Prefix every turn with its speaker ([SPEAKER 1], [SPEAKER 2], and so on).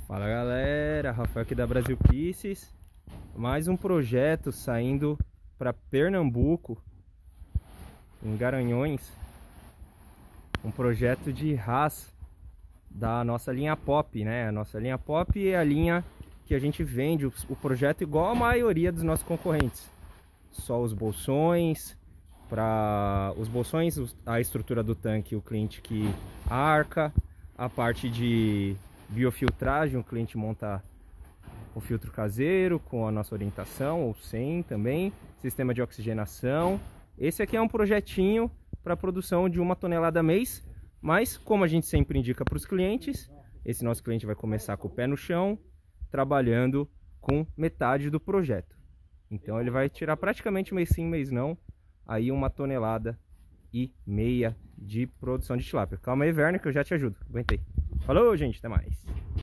[SPEAKER 1] Fala galera, Rafael aqui da Brasil Pieces. Mais um projeto saindo para Pernambuco, em Garanhões. Um projeto de RAS da nossa linha Pop, né? A nossa linha Pop é a linha que a gente vende o projeto igual a maioria dos nossos concorrentes. Só os bolsões, a estrutura do tanque, o cliente que arca, a parte de biofiltragem, o cliente monta o filtro caseiro com a nossa orientação, ou sem também, sistema de oxigenação. Esse aqui é um projetinho para produção de 1 tonelada mês, mas como a gente sempre indica para os clientes, esse nosso cliente vai começar com o pé no chão, trabalhando com metade do projeto. Então ele vai tirar praticamente mês sim, mês não, aí 1,5 tonelada de produção de tilápia. Calma aí, Werner, que eu já te ajudo. Aguentei. Falou, gente, até mais.